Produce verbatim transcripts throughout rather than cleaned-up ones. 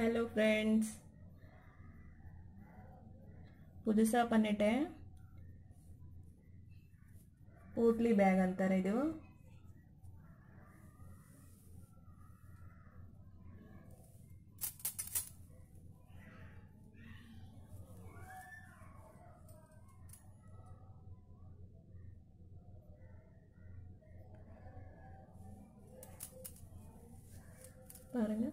Hello friends, புதுசாக பண்ணிட்டேன். Potli back ಅಂತಾರೆ ಇದು. பாருங்க,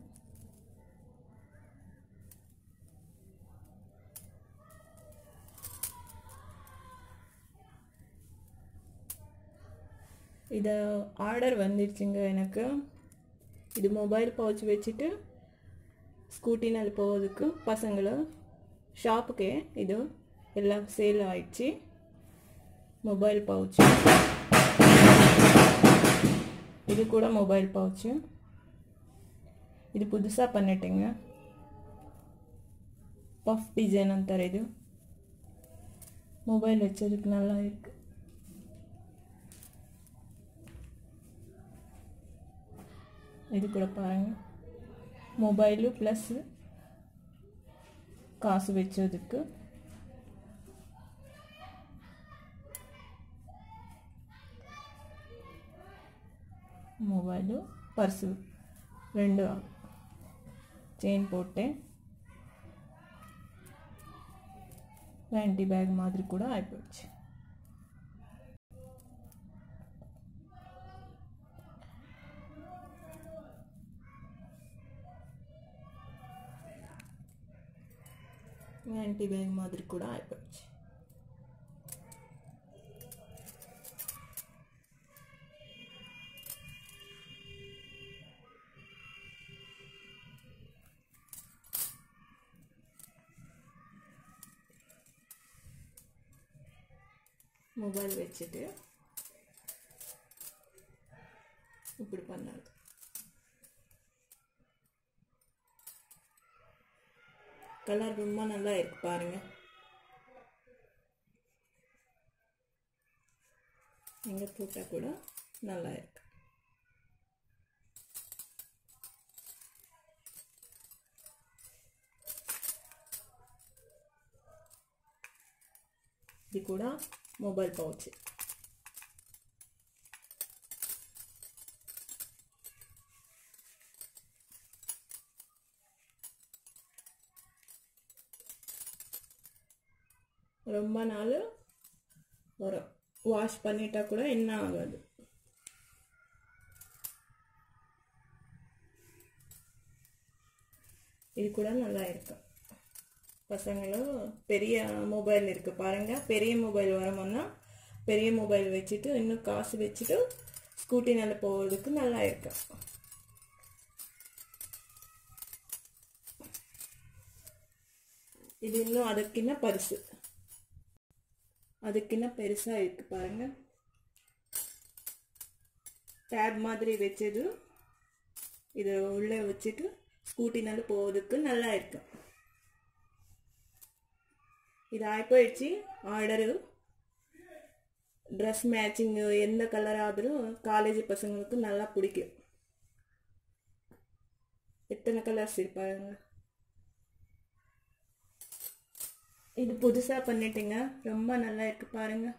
இது ஆர்டர் வந்துடுச்சுங்க எனக்கு. இது மொபைல் பவுச் வச்சுட்டு ஸ்கூட்டினால் போகிறதுக்கு பசங்களை ஷாப்புக்கே இது எல்லாம் சேல் ஆயிடுச்சு. மொபைல் பவுச்சு, இது கூட மொபைல் பவுச்சு. இது புதுசாக பண்ணிட்டேங்க. பஃப் டிசைன் ಅಂತಾರೆ இது. மொபைல் வச்சதுக்கு நல்லா இருக்கு. இது கூட பாருங்க, மொபைலு ப்ளஸ் காசு வச்சதுக்கு. மொபைலு பர்ஸு ரெண்டு செயின் போட்டேன். வேண்டி பேக் மாதிரி கூட ஆயிப்போச்சு. வேண்டி பேக் மாதிரி கூட ஆயிப்போச்சு. மொபைல் வச்சுட்டு இப்படி பண்ணாது. கலர் ரொம்ப நல்லா இருக்கு பாருங்க. எங்க போட்டா கூட நல்லா இருக்கு. இது கூட மொபைல் பவுச். ரொம்ப நாள் வரும். வாஷ் பண்ணிட்டா கூட என்ன ஆகாது. இது கூட நல்லா இருக்கு. பசங்களும் பெரிய மொபைல் இருக்கு பாருங்க. பெரிய மொபைல் வரமுன்னா பெரிய மொபைல் வச்சுட்டு இன்னும் காசு வச்சுட்டு ஸ்கூட்டி நல்ல போகிறதுக்கு நல்லா இருக்கு. இது இன்னும் அதுக்குன்னா பரிசு, அதுக்குன்னா பெருசா இருக்கு பாருங்க. டேப் மாதிரி வச்சது. இது உள்ள வச்சுட்டு ஸ்கூட்டி நல்ல போகிறதுக்கு நல்லா இருக்கு. இது ஆயிப்போயிடுச்சு ஆர்டரு. ட்ரெஸ் மேட்சிங்கு எந்த கலர் ஆದರೂ காலேஜ் பசங்களுக்கு நல்லா பிடிக்கும். எத்தனை கலர்ஸ் இருப்பாங்க. இது புதுசாக பண்ணிட்டீங்க, ரொம்ப நல்லா இருக்கு பாருங்க.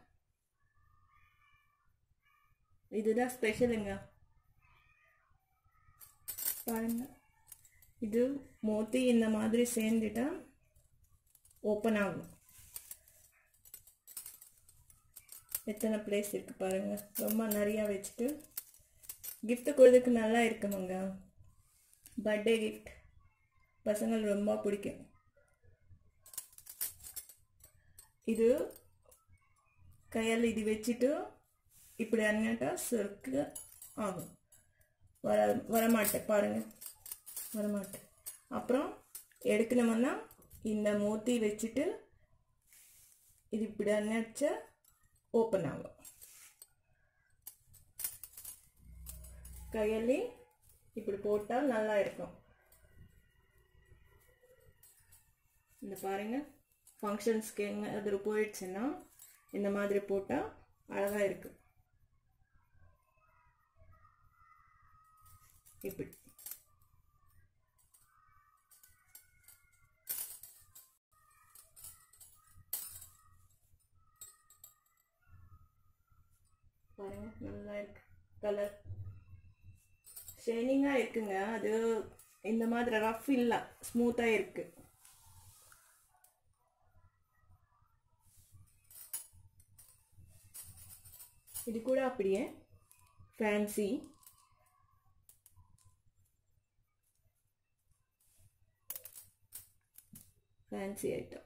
இதுதான் ஸ்பெஷலுங்க பாருங்க. இது மோத்தி இந்த மாதிரி சேர்ந்துட்டா ஓப்பன் ஆகும். எத்தனை பிளேஸ் இருக்கு பாருங்க. ரொம்ப நிறையா வச்சுட்டு கிஃப்ட் கொடுறதுக்கு நல்லா இருக்குமாங்க. பர்த்டே கிஃப்ட் பசங்களுக்கு ரொம்ப பிடிக்கும். இது கையில் இது வச்சுட்டு இப்படி அண்ணட்டா சொருக்கு ஆகும். வர வரமாட்டேன் பாருங்க, வரமாட்டேன். அப்புறம் எடுக்கணும்னா இந்த மோத்தி வச்சுட்டு இது இப்படி அண்ணாச்சா ஓப்பன் ஆகும். கையில் இப்படி போட்டால் நல்லா இருக்கும். இந்த பாருங்க, ஃபங்க்ஷன்ஸ்க்கு எங்கே அது போயிடுச்சுன்னா இந்த மாதிரி போட்டால் அழகாக இருக்கு. இப்படி கலர் ஷைனிங்காக இருக்குங்க. அது இந்த மாதிரி ரஃப் இல்லை, ஸ்மூத்தாக இருக்கு. இது கூட அப்படியே ஃபேன்சி ஃபேன்சி ஐட்டம்.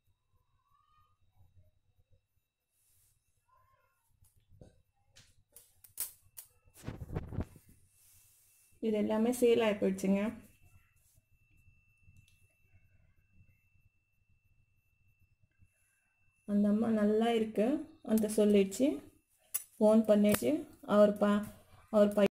இது எல்லாமே சேல் ஆகி போயிடுச்சுங்க. அந்த அம்மா நல்லா இருக்கு அந்த சொல்லிடுச்சு, ஃபோன் பண்ணிடுச்சு. அவர் பா அவர் பை